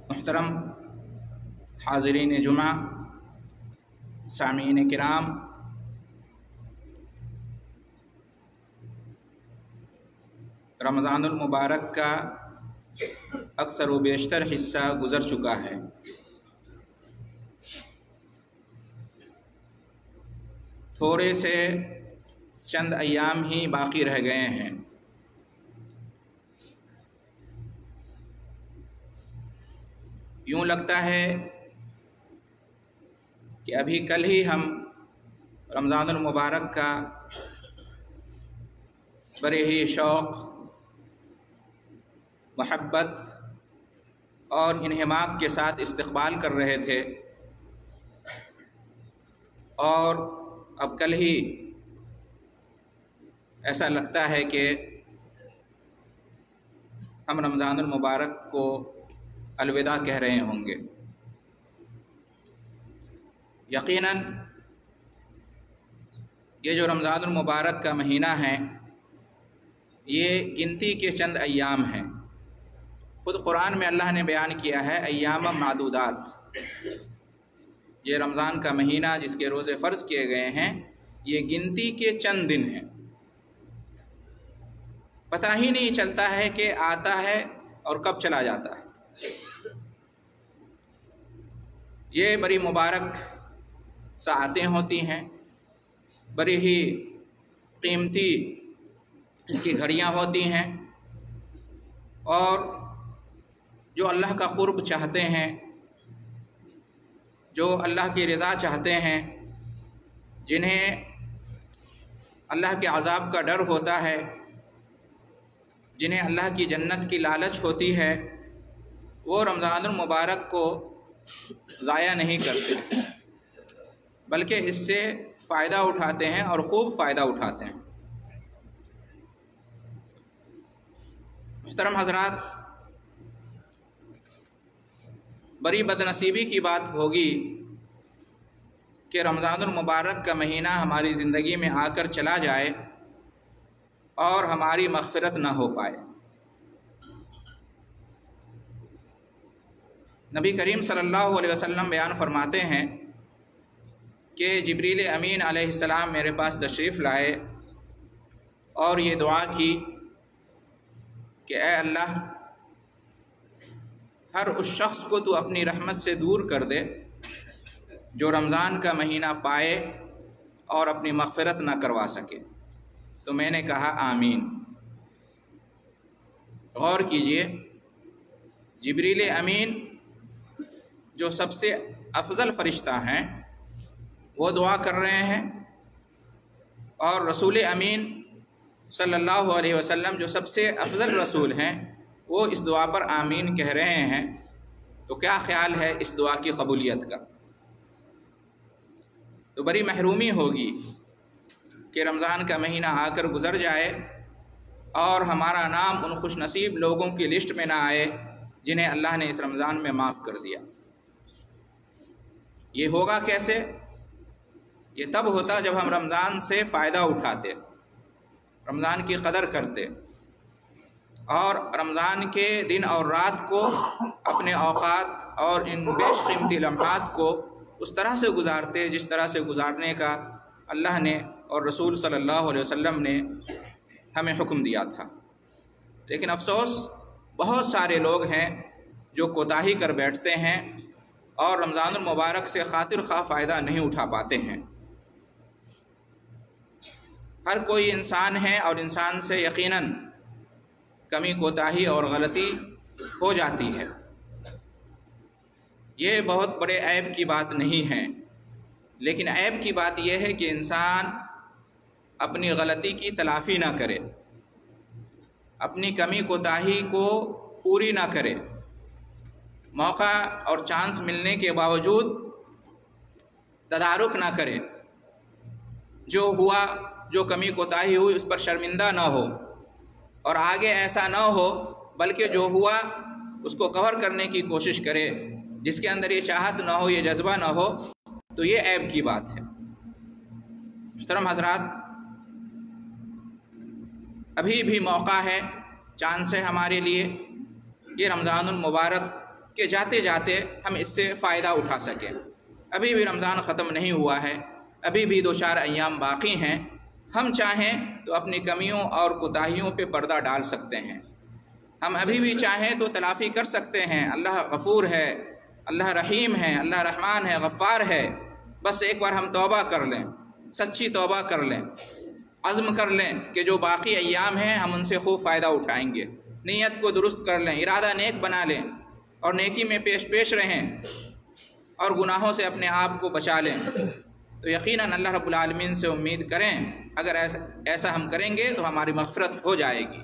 मुहतरम हाज़रीन जुमा, सामीन किराम, रमज़ानुल मुबारक का अक्सर व बेशतर हिस्सा गुज़र चुका है। थोड़े से चंद अय्याम ही बाकी रह गए हैं। यूँ लगता है कि अभी कल ही हम रमज़ानुल मुबारक का बड़े ही शौक़, मोहब्बत और इन्हिमाक के साथ इस्तक़बाल कर रहे थे, और अब कल ही ऐसा लगता है कि हम रमज़ानुल मुबारक को अलविदा कह रहे होंगे। यकीनन ये जो रमज़ानुल मुबारक का महीना है, ये गिनती के चंद अय्याम हैं। ख़ुद कुरान में अल्लाह ने बयान किया है अय्याम मादूदात। ये रमज़ान का महीना जिसके रोज़े फ़र्ज़ किए गए हैं, ये गिनती के चंद दिन हैं। पता ही नहीं चलता है कि आता है और कब चला जाता है। ये बड़ी मुबारक साअतें होती हैं, बड़ी ही कीमती इसकी घड़ियाँ होती हैं, और जो अल्लाह का क़ुर्ब चाहते हैं, जो अल्लाह की रज़ा चाहते हैं, जिन्हें अल्लाह के अज़ाब का डर होता है, जिन्हें अल्लाह की जन्नत की लालच होती है, वो रमज़ानुल मुबारक को ज़ाया नहीं करते, बल्कि इससे फ़ायदा उठाते हैं और ख़ूब फ़ायदा उठाते हैं। मुहतरम हज़रात, बड़ी बदनसीबी की बात होगी कि रमज़ानुल मुबारक का महीना हमारी ज़िंदगी में आकर चला जाए और हमारी मग़फ़िरत न हो पाए। नबी करीम सल्लल्लाहु अलैहि वसल्लम बयान फरमाते हैं कि जिब्रील अमीन अलैहिस्सलाम मेरे पास तशरीफ़ लाए और ये दुआ की कि ऐ अल्लाह, हर उस शख्स को तू अपनी रहमत से दूर कर दे जो रमज़ान का महीना पाए और अपनी मग़फ़िरत ना करवा सके। तो मैंने कहा आमीन। गौर कीजिए, जिब्रील अमीन जो सबसे अफजल फ़रिश्ता हैं, वो दुआ कर रहे हैं, और रसूल अमीन सल्लल्लाहु अलैहि वसल्लम जो सबसे अफजल रसूल हैं, वो इस दुआ पर आमीन कह रहे हैं। तो क्या ख़्याल है इस दुआ की कबूलियत का? तो बड़ी महरूमी होगी कि रमज़ान का महीना आकर गुज़र जाए और हमारा नाम उन खुश नसीब लोगों की लिस्ट में ना आए जिन्हें अल्लाह ने इस रमज़ान में माफ़ कर दिया। ये होगा कैसे? ये तब होता जब हम रमज़ान से फ़ायदा उठाते, रमज़ान की कदर करते, और रमज़ान के दिन और रात को, अपने औक़ात और इन बेशकीमती लम्हात को उस तरह से गुज़ारते जिस तरह से गुज़ारने का अल्लाह ने और रसूल सल्लल्लाहु अलैहि वसल्लम ने हमें हुक्म दिया था। लेकिन अफसोस, बहुत सारे लोग हैं जो कोताही कर बैठते हैं और रमज़ानुल मुबारक से खातिर खा फ़ायदा नहीं उठा पाते हैं। हर कोई इंसान है और इंसान से यकीनन कमी, कोताही और गलती हो जाती है। ये बहुत बड़े ऐब की बात नहीं है, लेकिन ऐब की बात यह है कि इंसान अपनी गलती की तलाफ़ी ना करे, अपनी कमी कोताही को पूरी ना करे, मौका और चांस मिलने के बावजूद तदारुक ना करे, जो हुआ, जो कमी कोताही हुई उस पर शर्मिंदा ना हो, और आगे ऐसा ना हो बल्कि जो हुआ उसको कवर करने की कोशिश करे। जिसके अंदर ये चाहत ना हो, ये जज्बा ना हो, तो ये ऐब की बात है। मुहतरम हज़रात, अभी भी मौका है, चांस है हमारे लिए। ये रमज़ानुल मुबारक کہ جاتے جاتے ہم اس سے فائدہ اٹھا سکیں۔ ابھی بھی رمضان ختم نہیں ہوا ہے، ابھی بھی 2-4 ایام باقی ہیں۔ ہم چاہیں تو اپنی کمیوں اور کوتاہیوں پہ پردہ ڈال سکتے ہیں، ہم ابھی بھی چاہیں تو تلافی کر سکتے ہیں۔ اللہ غفور ہے، اللہ رحیم ہے، اللہ رحمان ہے، غفار ہے۔ بس ایک بار ہم توبہ کر لیں، سچی توبہ کر لیں، عزم کر لیں کہ جو باقی ایام ہیں ہم ان سے خوب فائدہ اٹھائیں گے۔ نیت کو درست کر لیں، ارادہ نیک بنا لیں اور نیکی میں پیش رہیں اور گناہوں سے اپنے آپ کو بچا لیں، تو یقیناً اللہ رب العالمین سے امید کریں اگر ایسا ہم کریں گے تو ہماری مغفرت ہو جائے گی۔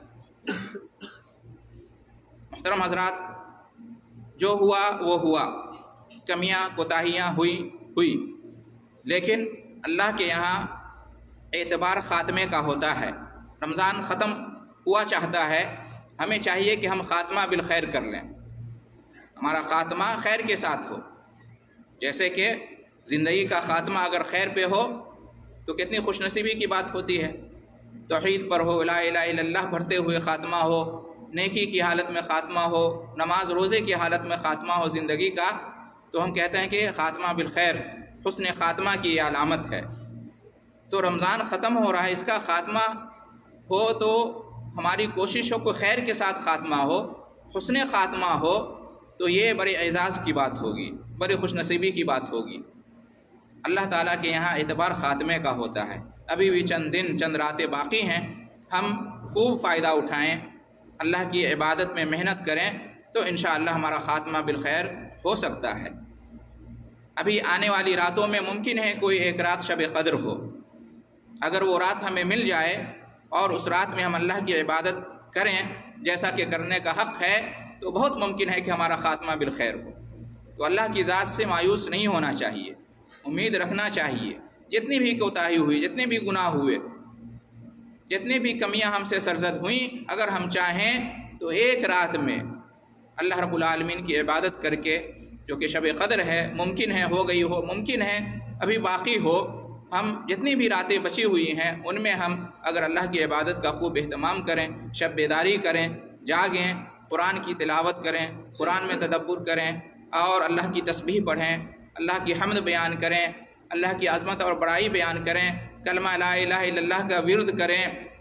محترم حضرات، جو ہوا وہ ہوا، کمیاں کوتاہیاں ہوئی، لیکن اللہ کے یہاں اعتبار خاتمے کا ہوتا ہے۔ رمضان ختم ہوا چاہتا ہے، ہمیں چاہیے کہ ہم خاتمہ بالخیر کر لیں، ہمارا خاتمہ خیر کے ساتھ ہو۔ جیسے کہ زندگی کا خاتمہ اگر خیر پہ ہو تو کتنی خوش نصیبی کی بات ہوتی ہے۔ توحید پر ہو، لا الہ الا اللہ پڑھتے ہوئے خاتمہ ہو، نیکی کی حالت میں خاتمہ ہو، نماز روزے کی حالت میں خاتمہ ہو زندگی کا، تو ہم کہتے ہیں کہ خاتمہ بالخیر حسن خاتمہ کی یہ علامت ہے۔ تو رمضان ختم ہو رہا ہے، اس کا خاتمہ ہو تو ہماری کوشش ہو کہ خیر کے ساتھ خاتمہ ہو، حسن خاتمہ ہو، تو یہ بڑے اعزاز کی بات ہوگی، بڑی خوش نصیبی کی بات ہوگی۔ اللہ تعالیٰ کے یہاں اعتبار خاتمے کا ہوتا ہے۔ ابھی بھی چند دن چند راتیں باقی ہیں، ہم خوب فائدہ اٹھائیں، اللہ کی عبادت میں محنت کریں تو انشاءاللہ ہمارا خاتمہ بالخیر ہو سکتا ہے۔ ابھی آنے والی راتوں میں ممکن ہے کوئی ایک رات شب قدر ہو، اگر وہ رات ہمیں مل جائے اور اس رات میں ہم اللہ کی عبادت کریں جیسا کہ کرنے کا حق ہے، تو بہت ممکن ہے کہ ہمارا خاتمہ بالخیر ہو۔ تو اللہ کی ذات سے مایوس نہیں ہونا چاہیے، امید رکھنا چاہیے۔ جتنی بھی کوتاہی ہوئی، جتنے بھی گناہ ہوئے، جتنی بھی کمیاں ہم سے سرزد ہوئیں، اگر ہم چاہیں تو ایک رات میں اللہ رب العالمین کی عبادت کر کے، جو کہ شب قدر ہے، ممکن ہے ہو گئی ہو، ممکن ہے ابھی باقی ہو، ہم جتنی بھی راتیں بچی ہوئی ہیں ان میں ہم اگر اللہ کی عبادت کا خوب اہتمام کریں، شب بیداری کریں، جاگیں، قرآن کی تلاوت کریں، قرآن میں تدبر کریں اور اللہ کی تسبیح پڑھیں، اللہ کی حمد بیان کریں، اللہ کی عظمت اور بڑائی بیان کریں، کلمہ لا الہ الا اللہ کا ورد کریں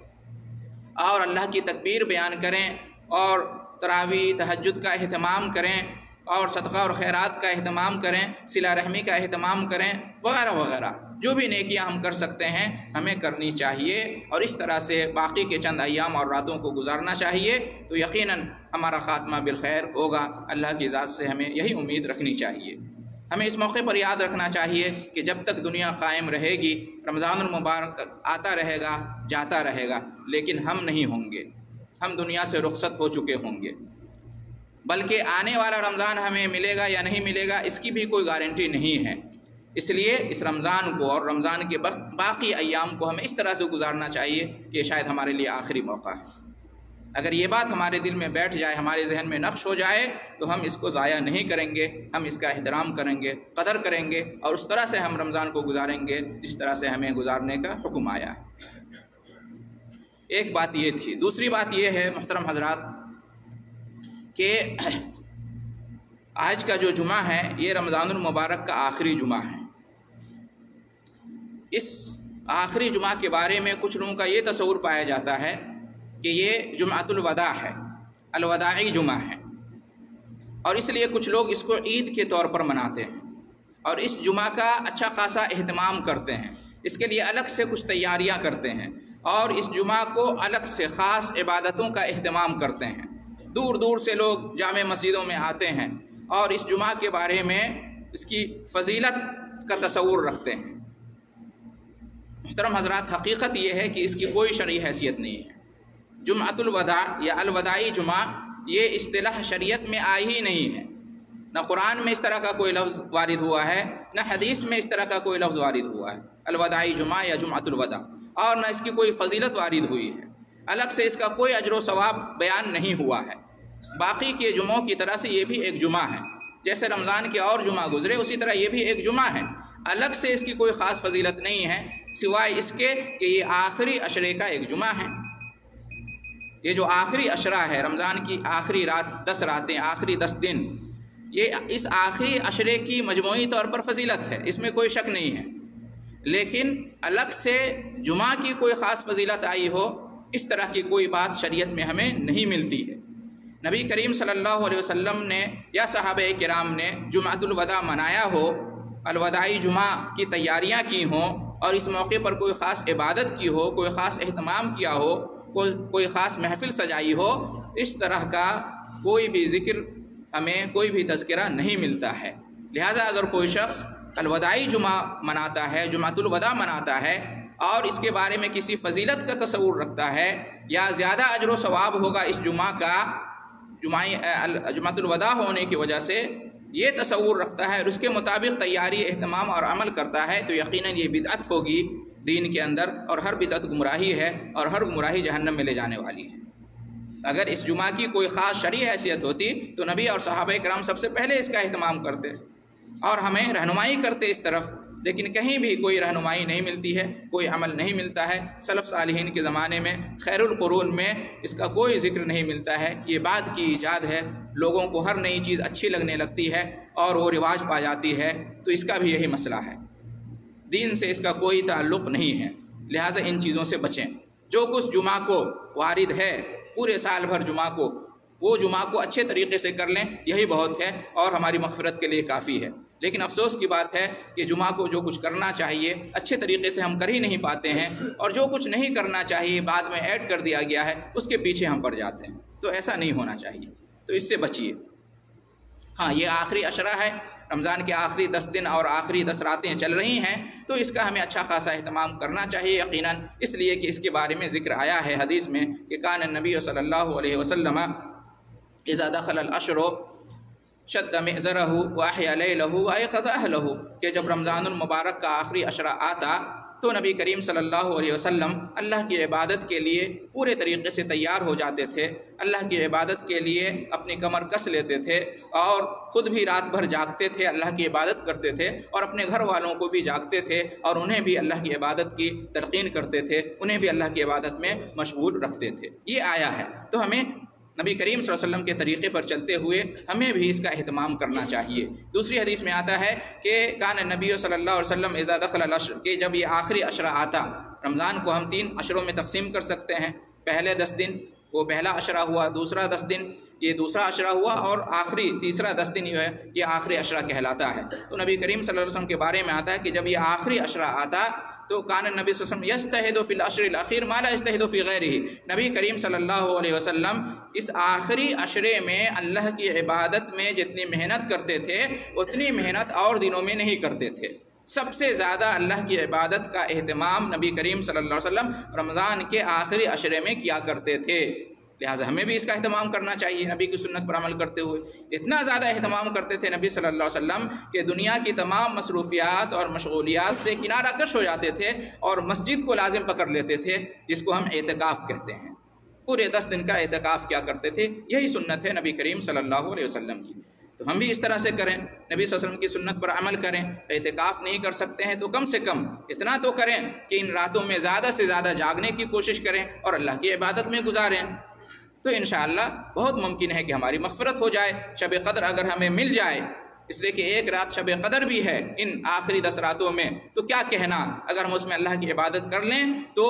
اور اللہ کی تکبیر بیان کریں اور تراویح تہجد کا اہتمام کریں اور صدقہ اور خیرات کا اہتمام کریں، صلہ رحمی کا اہتمام کریں، وغیرہ وغیرہ۔ جو بھی نیکیاں ہم کر سکتے ہیں ہمیں کرنی چاہیے اور اس طرح سے باقی کے چند ایام اور راتوں کو گزارنا چاہیے، تو یقیناً ہمارا خاتمہ بالخیر ہوگا۔ اللہ کی ذات سے ہمیں یہی امید رکھنی چاہیے۔ ہمیں اس موقع پر یاد رکھنا چاہیے کہ جب تک دنیا قائم رہے گی، رمضان المبارک آتا رہے گا، جاتا رہے گا، لیکن ہم نہیں ہوں گے، ہم دنیا سے رخصت ہو چکے ہوں گے۔ بلکہ آنے والا رمضان ہمیں ملے گا یا نہیں ملے گا اس کی بھی کوئی گارنٹی نہیں ہے۔ اس لیے اس رمضان کو اور رمضان کے باقی ایام کو ہمیں اس طرح سے گزارنا چاہیے کہ شاید ہمارے لیے آخری موقع ہے۔ اگر یہ بات ہمارے دل میں بیٹھ جائے، ہمارے ذہن میں نقش ہو جائے، تو ہم اس کو ضائع نہیں کریں گے، ہم اس کا احترام کریں گے، قدر کریں گے اور اس طرح سے ہم رمضان کو گزاریں گے جس طرح سے ہمیں گزارنے کا حکم آیا ہے۔ ایک بات یہ تھی۔ دوسری بات یہ ہے محترم حضرات کہ آج کا جو جمعہ ہے یہ رمضان المبارک کا آخری جمعہ ہے۔ اس آخری جمعہ کے بارے میں کچھ لوگوں کا یہ تصور پایا جاتا ہے کہ یہ جمعۃ الوداع ہے، الوداعی جمعہ ہے، اور اس لیے کچھ لوگ اس کو عید کے طور پر مناتے ہیں اور اس جمعہ کا اچھا خاصا اہتمام کرتے ہیں، اس کے لیے الگ سے کچھ تیاریاں کرتے ہیں اور اس جمعہ کو الگ سے خاص عبادتوں کا اہتمام کرتے ہیں۔ دور دور سے لوگ جامع مسجدوں میں آتے ہیں اور اس جمعہ کے بارے میں اس کی فضیلت کا تصور رکھتے ہیں۔ محترم حضرات، حقیقت یہ ہے کہ اس کی کوئی شرعی حیثیت نہیں ہے۔ جمعۃ الوداع یا الوداعی جمعہ یہ اصطلاح شریعت میں آئی ہی نہیں ہے، نہ قرآن میں اس طرح کا کوئی لفظ وارد ہوا ہے، نہ حدیث میں اس طرح کا کوئی لفظ وارد ہوا ہے الوداعی جمعہ یا جمعۃ الوداع، اور نہ اس کی کوئی فضیلت وارد ہوئی ہے، الگ سے اس کا کوئی اجر و ثواب بیان نہیں ہوا ہے۔ باقی کے جمعوں کی طرح سے یہ بھی ایک جمعہ ہے، جیسے رمضان کے اور جمعہ گزرے اسی طرح یہ بھی ایک جمعہ ہے، الگ سے اس کی کوئی خاص فضیلت نہیں ہے سوائے اس کے کہ یہ آخری عشرے کا ایک جمعہ ہے۔ یہ جو آخری عشرہ ہے، رمضان کی آخری رات، 10 راتیں، آخری 10 دن، یہ اس آخری عشرے کی مجموعی طور پر فضیلت ہے، اس میں کوئی شک نہیں ہے، لیکن الگ سے جمعہ کی کوئی خاص فضیلت آئی ہو، اس طرح کی کوئی بات شریعت میں ہمیں نہیں ملتی ہے۔ نبی کریم صلی اللہ علیہ وسلم نے یا صحابہ کرام نے جمعۃ الوداع منایا ہو، الوداعی جمعہ کی تیاریاں کی ہوں اور اس موقع پر کوئی خاص عبادت کی ہو، کوئی خاص اہتمام کیا ہو، کوئی خاص محفل سجائی ہو، اس طرح کا کوئی بھی ذکر ہمیں کوئی بھی تذکرہ نہیں ملتا ہے۔ لہٰذا اگر کوئی شخص الوداعی جمعہ مناتا ہے، جمعۃ الوداع مناتا ہے اور اس کے بارے میں کسی فضیلت کا تصور رکھتا ہے یا زیادہ اجر و ثواب ہوگا اس جمعہ کا جمعۃ الوداع ہونے کی وجہ سے، یہ تصور رکھتا ہے اور اس کے مطابق تیاری، اہتمام اور عمل کرتا ہے، تو یقیناً یہ بدعت ہوگی دین کے اندر، اور ہر بدعت گمراہی ہے اور ہر گمراہی جہنم میں لے جانے والی ہے۔ اگر اس جمعہ کی کوئی خاص شرعی حیثیت ہوتی تو نبی اور صحابہ کرام سب سے پہلے اس کا اہتمام کرتے اور ہمیں رہنمائی کرتے اس طرف، لیکن کہیں بھی کوئی رہنمائی نہیں ملتی ہے، کوئی عمل نہیں ملتا ہے۔ سلف صالحین کے زمانے میں، خیر القرون میں اس کا کوئی ذکر نہیں ملتا ہے۔ یہ بعد کی ایجاد ہے، لوگوں کو ہر نئی چیز اچھی لگنے لگتی ہے اور وہ رواج پا جاتی ہے، تو اس کا بھی یہی مسئلہ ہے، دین سے اس کا کوئی تعلق نہیں ہے۔ لہٰذا ان چیزوں سے بچیں۔ جو کچھ جمعہ کو وارد ہے پورے سال بھر جمعہ کو، وہ جمعہ کو اچھے طریقے سے کر لیں، یہی بہت ہے اور ہماری مغفرت کے لیے کافی ہے۔ لیکن افسوس کی بات ہے کہ جمعہ کو جو کچھ کرنا چاہیے اچھے طریقے سے ہم کر ہی نہیں پاتے ہیں، اور جو کچھ نہیں کرنا چاہیے بعد میں ایڈ کر دیا گیا ہے، اس کے پیچھے ہم پڑ جاتے ہیں۔ تو ایسا نہیں ہونا چاہیے، تو اس سے بچیے۔ ہاں، یہ آخری عشرہ ہے، رمضان کے آخری 10 دن اور آخری 10 راتیں چل رہی ہیں، تو اس کا ہمیں اچھا خاصا اہتمام کرنا چاہیے یقیناً، اس لیے کہ اس کے بارے میں ذکر آیا ہے حدیث میں کہ کان النبی صلی اللہ علیہ وسلم اذا دخل العشر شد مئزرہ واحیا لیلہ وایقظ اہلہ، کہ جب رمضان المبارک کا آخری عشرہ آتا تو نبی کریم صلی اللہ علیہ وسلم اللہ کی عبادت کے لیے پورے طریقے سے تیار ہو جاتے تھے، اللہ کی عبادت کے لیے اپنی کمر کس لیتے تھے اور خود بھی رات بھر جاگتے تھے، اللہ کی عبادت کرتے تھے اور اپنے گھر والوں کو بھی جاگتے تھے اور انہیں بھی اللہ کی عبادت کی تلقین کرتے تھے، انہیں بھی اللہ کی عبادت میں مشغول رکھتے تھے۔ یہ آیا ہے، تو ہمیں نبی کریم صلی اللہ علیہ وسلم کے طریقے پر چلتے ہوئے ہمیں بھی اس کا اہتمام کرنا چاہیے۔ دوسری حدیث میں آتا ہے کہ کان نبی صلی اللہ علیہ وسلم اذا دخل العشر، کہ جب یہ آخری عشرہ آتا، رمضان کو ہم 3 عشروں میں تقسیم کر سکتے ہیں، پہلے 10 دن وہ پہلا عشرہ ہوا، دوسرا 10 دن یہ دوسرا عشرہ ہوا، اور آخری تیسرا 10 دن جو ہے یہ آخری عشرہ کہلاتا ہے۔ تو نبی کریم صلی اللہ علیہ وسلم کے بارے میں آتا ہے کہ جب یہ آخری عشرہ آتا تو کان نبی صلی اللہ علیہ وسلم یجتہد فی العشر الاخیر ما لا یجتہد فی غیرہ، نبی کریم صلی اللہ علیہ وسلم اس آخری عشرے میں اللہ کی عبادت میں جتنی محنت کرتے تھے اتنی محنت اور دنوں میں نہیں کرتے تھے۔ سب سے زیادہ اللہ کی عبادت کا اہتمام نبی کریم صلی اللہ علیہ وسلم رمضان کے آخری عشرے میں کیا کرتے تھے، لہٰذا ہمیں بھی اس کا اہتمام کرنا چاہیے۔ نبی کی سنت پر عمل کرتے ہوئے اتنا زیادہ اہتمام کرتے تھے نبی صلی اللہ علیہ وسلم کہ دنیا کی تمام مصروفیات اور مشغولیات سے کنارہ کش ہو جاتے تھے اور مسجد کو لازم پکڑ لیتے تھے، جس کو ہم اعتکاف کہتے ہیں۔ پورے 10 دن کا اعتکاف کیا کرتے تھے، یہی سنت ہے نبی کریم صلی اللہ علیہ وسلم کی۔ تو ہم بھی اس طرح سے کریں، نبی صلی اللہ علیہ وسلم کی سنت پر عمل کریں۔ اعتکاف نہیں کر سکتے ہیں تو کم سے کم اتنا تو کریں کہ ان راتوں میں زیادہ سے زیادہ جاگنے کی کوشش کریں اور اللہ کی عبادت میں گزاریں، تو انشاءاللہ بہت ممکن ہے کہ ہماری مغفرت ہو جائے۔ شب قدر اگر ہمیں مل جائے، اس لیے کہ ایک رات شب قدر بھی ہے ان آخری 10 راتوں میں، تو کیا کہنا، اگر ہم اس میں اللہ کی عبادت کر لیں تو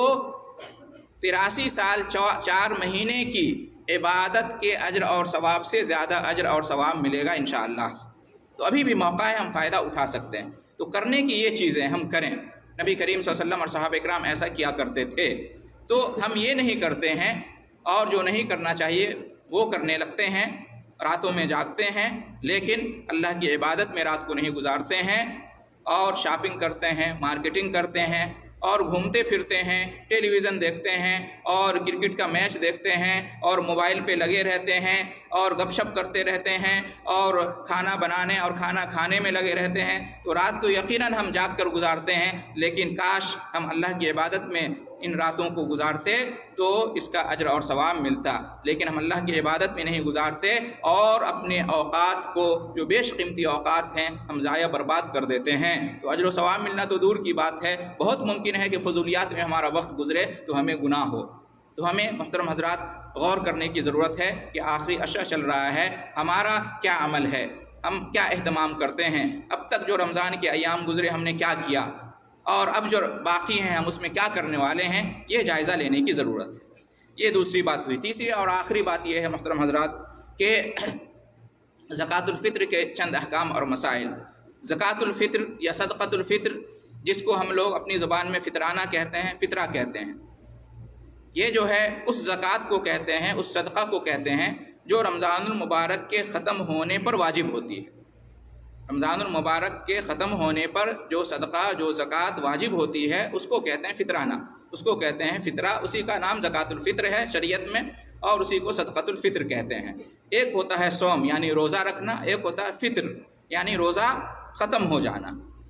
83 سال 4 مہینے کی عبادت کے اجر اور ثواب سے زیادہ اجر اور ثواب ملے گا انشاءاللہ۔ تو ابھی بھی موقع ہے، ہم فائدہ اٹھا سکتے ہیں، تو کرنے کی یہ چیزیں ہم کریں۔ نبی کریم صلی اللہ علیہ وسلم اور صحابہ کرام ایسا کیا کرتے تھے، تو ہم یہ نہیں کرتے ہیں اور جو نہیں کرنا چاہیے وہ کرنے لگتے ہیں، راتوں میں جاگتے ہیں لیکن اللہ کی عبادت میں رات کو نہیں گزارتے ہیں، اور شاپنگ کرتے ہیں، مارکیٹنگ کرتے ہیں، اور گھومتے پھرتے ہیں، ٹیلی ویژن دیکھتے ہیں اور کرکٹ کا میچ دیکھتے ہیں اور موبائل پہ لگے رہتے ہیں اور گپ شپ کرتے رہتے ہیں اور کھانا بنانے اور کھانا کھانے میں لگے رہتے ہیں، تو رات تو یقیناً ہم جاگ کر گزارتے ہیں، لیکن کاش ہم اللہ کی عبادت میں ان راتوں کو گزارتے تو اس کا اجر اور ثواب ملتا، لیکن ہم اللہ کی عبادت میں نہیں گزارتے اور اپنے اوقات کو جو بیش قیمتی اوقات ہیں ہم ضائع برباد کر دیتے ہیں، تو اجر و ثواب ملنا تو دور کی بات ہے، بہت ممکن ہے کہ فضولیات میں ہمارا وقت گزرے تو ہمیں گناہ ہو۔ تو ہمیں محترم حضرات غور کرنے کی ضرورت ہے کہ آخری عشرہ چل رہا ہے، ہمارا کیا عمل ہے، ہم کیا اہتمام کرتے ہیں، اب تک جو رمضان کے ایام گزرے ہم نے کیا کیا، اور اب جو باقی ہیں ہم اس میں کیا کرنے والے ہیں، یہ جائزہ لینے کی ضرورت ہے۔ یہ دوسری بات ہوئی۔ تیسری اور آخری بات یہ ہے محترم حضرات کہ زکوٰۃ الفطر کے چند احکام اور مسائل۔ زکوٰۃ الفطر یا صدقۃ الفطر، جس کو ہم لوگ اپنی زبان میں فطرانہ کہتے ہیں، فطرہ کہتے ہیں، یہ جو ہے اس زکوٰۃ کو کہتے ہیں، اس صدقہ کو کہتے ہیں جو رمضان المبارک کے ختم ہونے پر واجب ہوتی ہے۔ رمضان المبارک کے ختم ہونے پر جو صدقہ، جو زکوٰۃ واجب ہوتی ہے، اس کو کہتے ہیں فطرانہ، اس کو کہتے ہیں فطرہ، اسی کا نام زکوٰۃ الفطر ہے شریعت میں، اور اسی کو صدقۃ الفطر کہتے ہیں۔ ایک ہوتا ہے صوم یعنی روزہ رکھنا، ایک ہوتا ہے فطر یعنی روزہ ختم ہو جانا۔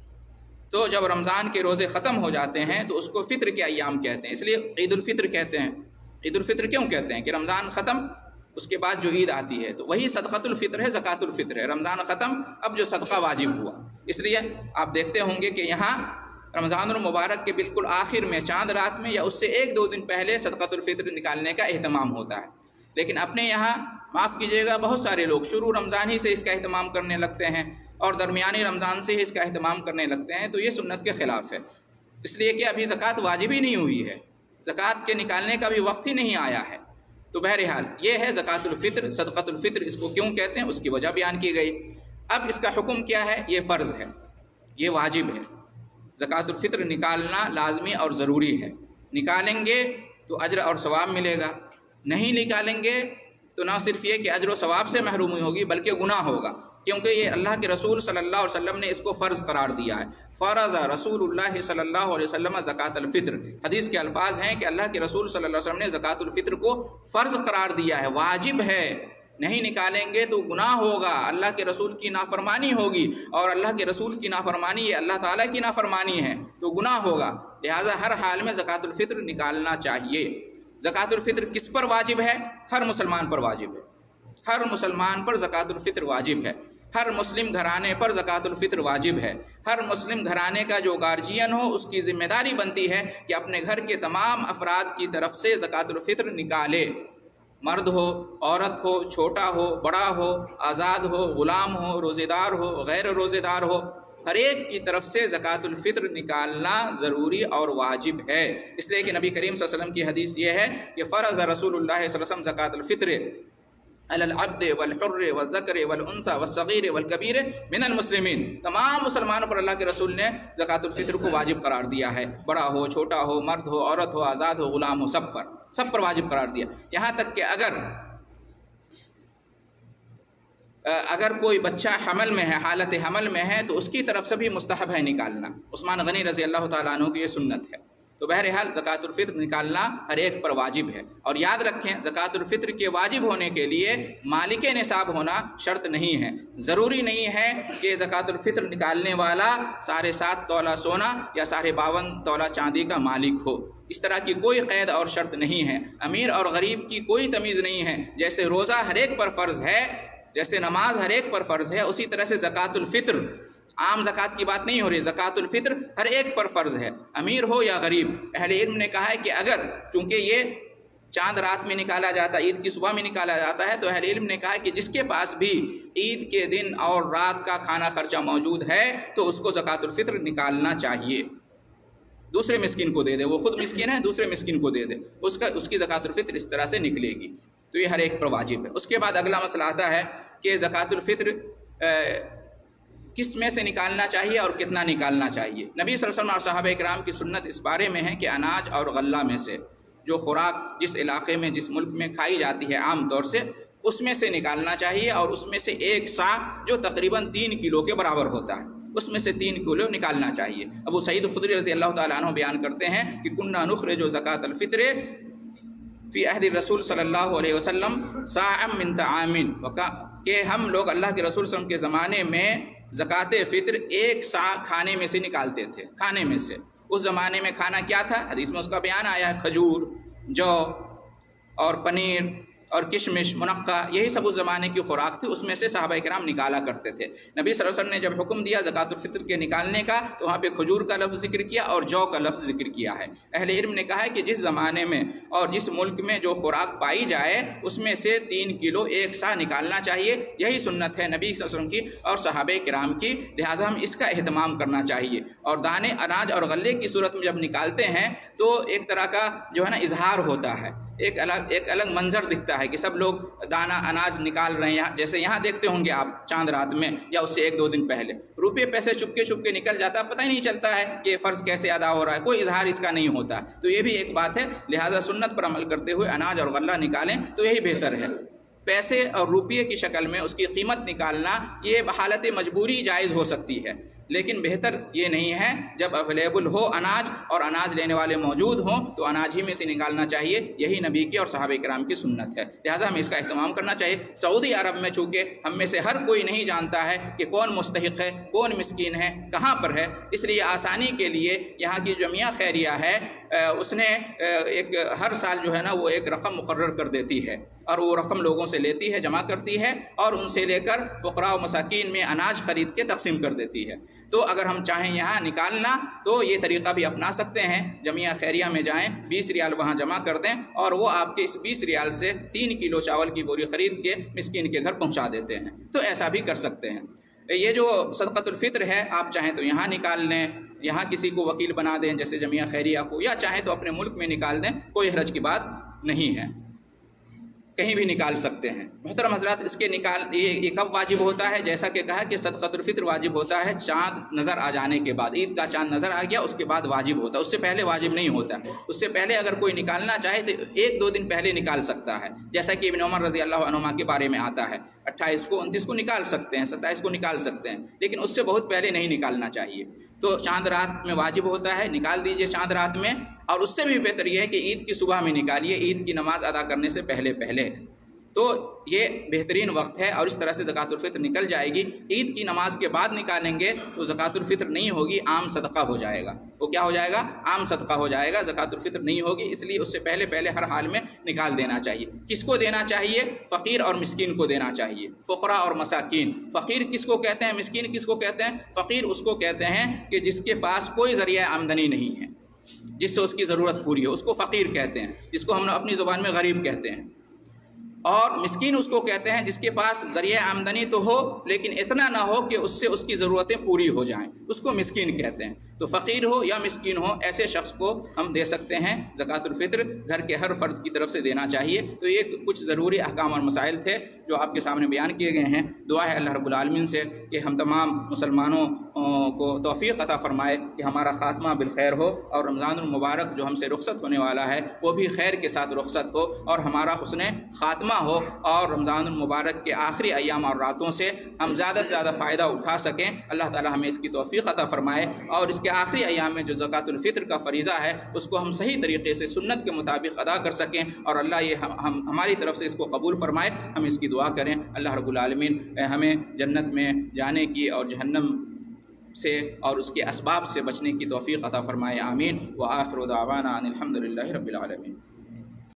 تو جب رمضان کے روزے ختم ہو جاتے ہیں تو اس کو فطر کے ایام کہتے ہیں، اس لیے عید الفطر کہتے ہیں۔ عید الفطر کیوں کہتے ہیں؟ کہ رمضان ختم، اس کے بعد جو عید آتی ہے، تو وہی صدقۃ الفطر ہے، زکوٰۃ الفطر ہے۔ رمضان ختم، اب جو صدقہ واجب ہوا، اس لیے آپ دیکھتے ہوں گے کہ یہاں رمضان المبارک کے بالکل آخر میں، چاند رات میں یا اس سے 1-2 دن پہلے صدقۃ الفطر نکالنے کا اہتمام ہوتا ہے۔ لیکن اپنے یہاں معاف کیجیے گا، بہت سارے لوگ شروع رمضان ہی سے اس کا اہتمام کرنے لگتے ہیں اور درمیانی رمضان سے ہی اس کا اہتمام کرنے لگتے ہیں، تو یہ سنت کے خلاف ہے، اس لیے کہ ابھی زکوٰۃ واجب ہی نہیں ہوئی ہے، زکوٰۃ کے نکالنے کا بھی وقت ہی نہیں آیا ہے۔ تو بہرحال یہ ہے زکوٰۃ الفطر، صدقۃ الفطر اس کو کیوں کہتے ہیں، اس کی وجہ بیان کی گئی۔ اب اس کا حکم کیا ہے؟ یہ فرض ہے، یہ واجب ہے، زکوٰۃ الفطر نکالنا لازمی اور ضروری ہے۔ نکالیں گے تو اجر اور ثواب ملے گا، نہیں نکالیں گے تو نہ صرف یہ کہ اجر و ثواب سے محرومی ہوگی بلکہ گناہ ہوگا، کیونکہ یہ اللہ کے رسول صلی اللہ علیہ وسلم نے اس کو فرض قرار دیا ہے۔ فرض رسول اللہ صلی اللہ علیہ وسلم زکوٰۃ الفطر، حدیث کے الفاظ ہیں کہ اللہ کے رسول صلی اللہ علیہ وسلم نے زکوٰۃ الفطر کو فرض قرار دیا ہے، واجب ہے، نہیں نکالیں گے تو گناہ ہوگا، اللہ کے رسول کی نافرمانی ہوگی، اور اللہ کے رسول کی نافرمانی یہ اللہ تعالیٰ کی نافرمانی ہے، تو گناہ ہوگا، لہٰذا ہر حال میں زکوٰۃ الفطر نکالنا چاہیے۔ زکوٰۃ الفطر کس پر واجب ہے؟ ہر مسلمان پر واجب ہے، ہر مسلمان پر زکوٰۃ الفطر واجب ہے، ہر مسلم گھرانے پر زکوٰۃ الفطر واجب ہے۔ ہر مسلم گھرانے کا جو گارجین ہو اس کی ذمہ داری بنتی ہے کہ اپنے گھر کے تمام افراد کی طرف سے زکوٰۃ الفطر نکالے، مرد ہو، عورت ہو، چھوٹا ہو، بڑا ہو، آزاد ہو، غلام ہو، روزے دار ہو، غیر روزے دار ہو، ہر ایک کی طرف سے زکوٰۃ الفطر نکالنا ضروری اور واجب ہے۔ اس لیے کہ نبی کریم صلی اللہ علیہ وسلم کی حدیث یہ ہے کہ فرض رسول اللہ صلی اللہ علیہ وسلم زکوٰۃ الفطر علی العبد والحر والذکر والانثى والصغیر والکبیر من المسلمین، تمام مسلمانوں پر اللہ کے رسول نے زکوٰۃ الفطر کو واجب قرار دیا ہے، بڑا ہو، چھوٹا ہو، مرد ہو، عورت ہو، آزاد ہو، غلام ہو، سب پر واجب قرار دیا۔ یہاں تک کہ اگر کوئی بچہ حمل میں ہے، حالت حمل میں ہے، تو اس کی طرف سے بھی مستحب ہے نکالنا۔ عثمان غنی رضی اللہ تعالیٰ عنہ کی یہ سنت ہے۔ تو بہرحال زکوٰۃ الفطر نکالنا ہر ایک پر واجب ہے، اور یاد رکھیں زکوٰۃ الفطر کے واجب ہونے کے لیے مالک نصاب ہونا شرط نہیں ہے۔ ضروری نہیں ہے کہ زکوٰۃ الفطر نکالنے والا 7.5 تولہ سونا یا 52.5 تولہ چاندی کا مالک ہو، اس طرح کی کوئی قید اور شرط نہیں ہے۔ امیر اور غریب کی کوئی تمیز نہیں ہے، جیسے روزہ ہر ایک پر فرض ہے، جیسے نماز ہر ایک پر فرض ہے، اسی طرح سے زکوٰۃ الفطر، عام زکوٰۃ کی بات نہیں ہو رہی، زکوٰۃ الفطر ہر ایک پر فرض ہے، امیر ہو یا غریب۔ اہل علم نے کہا ہے کہ اگر چونکہ یہ چاند رات میں نکالا جاتا ہے، عید کی صبح میں نکالا جاتا ہے، تو اہل علم نے کہا ہے کہ جس کے پاس بھی عید کے دن اور رات کا کھانا خرچہ موجود ہے تو اس کو زکوٰۃ الفطر نکالنا چاہیے، دوسرے مسکین کو دے دے، وہ خود مسکین ہے، دوسرے مسکین کو دے دے، اس کی زکوٰۃ الفطر اس طرح سے نکلے گی۔ تو یہ ہر ایک پر واجب ہے۔ اس کے بعد اگلا مسئلہ آتا ہے کہ زکوٰۃ الفطر کس میں سے نکالنا چاہیے اور کتنا نکالنا چاہیے۔ نبی صلی اللہ علیہ وسلم اور صحابہ کرام کی سنت اس بارے میں ہے کہ اناج اور غلہ میں سے جو خوراک جس علاقے میں، جس ملک میں کھائی جاتی ہے عام طور سے، اس میں سے نکالنا چاہیے، اور اس میں سے 1 صاع جو تقریباً 3 کلو کے برابر ہوتا ہے، اس میں سے 3 کلو نکالنا چاہیے۔ ابو سعید خدری رضی اللہ تعالیٰ عنہ بیان کرتے ہیں کہ کننا نخرج زکوٰۃ الفطر فی عہد رسول صلی اللہ علیہ وسلم صاعا من طعام، کہ ہم لوگ اللہ کے رسول صلی اللہ علیہ وسلم کے زمانے میں زکوٰۃ فطر 1 صاع کھانے میں سے نکالتے تھے، کھانے میں سے۔ اس زمانے میں کھانا کیا تھا؟ حدیث میں اس کا بیان آیا ہے، کھجور، جو اور پنیر اور کشمش منقع یہی سب اس زمانے کی خوراک تھی، اس میں سے صحابہ کرام نکالا کرتے تھے۔ نبی صلی اللہ علیہ وسلم نے جب حکم دیا زکوٰۃ الفطر کے نکالنے کا تو وہاں پہ کھجور کا لفظ ذکر کیا اور جو کا لفظ ذکر کیا ہے۔ اہل علم نے کہا ہے کہ جس زمانے میں اور جس ملک میں جو خوراک پائی جائے اس میں سے 3 کلو ایک سا نکالنا چاہیے، یہی سنت ہے نبی صلی اللہ علیہ وسلم کی اور صحابہ کرام کی، لہٰذا ہم اس کا اہتمام کرنا چاہیے۔ اور دانے اناج اور غلے کی صورت میں جب نکالتے ہیں تو ایک طرح کا جو ہے نا اظہار ہوتا ہے، ایک الگ منظر دکھتا ہے کہ سب لوگ دانہ اناج نکال رہے ہیں، جیسے یہاں دیکھتے ہوں گے آپ چاند رات میں یا اس سے 1-2 دن پہلے روپے پیسے چپکے نکل جاتا ہے، پتہ ہی نہیں چلتا ہے کہ یہ فرض کیسے ادا ہو رہا ہے، کوئی اظہار اس کا نہیں ہوتا۔ تو یہ بھی ایک بات ہے، لہٰذا سنت پر عمل کرتے ہوئے اناج اور غلہ نکالیں تو یہی بہتر ہے۔ پیسے اور روپیے کی شکل میں اس کی قیمت نکالنا یہ بحالت مجبوری جائز ہو سکتی ہے، لیکن بہتر یہ نہیں ہے جب اویلیبل ہو اناج اور اناج لینے والے موجود ہوں تو اناج ہی میں سے نکالنا چاہیے، یہی نبی کی اور صحابہ کرام کی سنت ہے، لہٰذا ہمیں اس کا اہتمام کرنا چاہیے۔ سعودی عرب میں چونکہ ہم میں سے ہر کوئی نہیں جانتا ہے کہ کون مستحق ہے، کون مسکین ہے، کہاں پر ہے، اس لیے آسانی کے لیے یہاں کی جمعیہ خیریہ ہے اس نے ایک ہر سال جو ہے نا وہ ایک رقم مقرر کر دیتی ہے اور وہ رقم لوگوں سے لیتی ہے، جمع کرتی ہے اور ان سے لے کر فقراء و مساکین میں اناج خرید کے تقسیم کر دیتی ہے۔ تو اگر ہم چاہیں یہاں نکالنا تو یہ طریقہ بھی اپنا سکتے ہیں، جمعیہ خیریہ میں جائیں، 20 ریال وہاں جمع کر دیں اور وہ آپ کے اس 20 ریال سے 3 کلو چاول کی بوری خرید کے مسکین کے گھر پہنچا دیتے ہیں، تو ایسا بھی کر سکتے ہیں۔ یہ جو صدقۃ الفطر ہے آپ چاہیں تو یہاں نکال لیں، یہاں کسی کو وکیل بنا دیں جیسے جمعیہ خیریہ کو، یا چاہیں تو اپنے ملک میں نکال دیں، کوئی حرج کی بات نہیں ہے، کہیں بھی نکال سکتے ہیں۔ محترم حضرات، اس کے یہ کب واجب ہوتا ہے؟ جیسا کہ کہا کہ صدقۃ الفطر واجب ہوتا ہے چاند نظر آ جانے کے بعد، عید کا چاند نظر آ گیا اس کے بعد واجب ہوتا ہے، اس سے پہلے واجب نہیں ہوتا۔ اس سے پہلے اگر کوئی نکالنا چاہے تو 1-2 دن پہلے نکال سکتا ہے، جیسا کہ ابن عمر رضی اللہ عنہما کے بارے میں آتا ہے، 28 کو 29 کو نکال سکتے ہیں، 27 کو نکال سکتے ہیں، لیکن اس سے بہت پہلے نہیں نکالنا چاہیے۔ تو چاند رات میں واجب ہوتا ہے، نکال دیجئے چاند رات میں، اور اس سے بھی بہتر یہ ہے کہ عید کی صبح میں نکالیے، عید کی نماز ادا کرنے سے پہلے، تو یہ بہترین وقت ہے اور اس طرح سے زکوٰۃ الفطر نکل جائے گی۔ عید کی نماز کے بعد نکالیں گے تو زکوٰۃ الفطر نہیں ہوگی، عام صدقہ ہو جائے گا، وہ کیا ہو جائے گا؟ عام صدقہ ہو جائے گا، زکوٰۃ الفطر نہیں ہوگی، اس لیے اس سے پہلے ہر حال میں نکال دینا چاہیے۔ کس کو دینا چاہیے؟ فقیر اور مسکین کو دینا چاہیے، فقراء اور مساکین۔ فقیر کس کو کہتے ہیں؟ مسکین کس کو کہتے ہیں؟ فقیر اس کو کہتے ہیں کہ جس کے پاس کوئی ذریعہ آمدنی نہیں ہے، جس سے اس کی ضرورت پوری ہو، اس کو فقیر کہتے ہیں، جس کو ہم اپنی زبان میں غریب کہتے ہیں۔ اور مسکین اس کو کہتے ہیں جس کے پاس ذریعہ آمدنی تو ہو لیکن اتنا نہ ہو کہ اس سے اس کی ضرورتیں پوری ہو جائیں، اس کو مسکین کہتے ہیں۔ تو فقیر ہو یا مسکین ہو، ایسے شخص کو ہم دے سکتے ہیں زکوٰۃ الفطر، گھر کے ہر فرد کی طرف سے دینا چاہیے۔ تو یہ کچھ ضروری احکام اور مسائل تھے جو آپ کے سامنے بیان کیے گئے ہیں۔ دعا ہے اللہ رب العالمین سے کہ ہم تمام مسلمانوں کو توفیق عطا فرمائے کہ ہمارا خاتمہ بالخیر ہو اور رمضان المبارک جو ہم سے رخصت ہونے والا ہے وہ بھی خیر کے ساتھ رخصت ہو اور ہمارا حسن خاتمہ ہو، اور رمضان المبارک کے آخری ایام اور راتوں سے ہم زیادہ سے زیادہ فائدہ اٹھا سکیں۔ اللہ تعالی ہمیں اس کی توفیق عطا فرمائے، اور اس کے آخری ایام میں جو زکوٰۃ الفطر کا فریضہ ہے اس کو ہم صحیح طریقے سے سنت کے مطابق ادا کر سکیں، اور اللہ یہ ہماری طرف سے اس کو قبول فرمائے۔ ہم اس کی دعا کریں، اللہ رب العالمین ہمیں جنت میں جانے کی اور جہنم سے اور اس کے اسباب سے بچنے کی توفیق عطا فرمائے، آمین۔ وآخر دعوانا ان الحمد للہ رب العالمین۔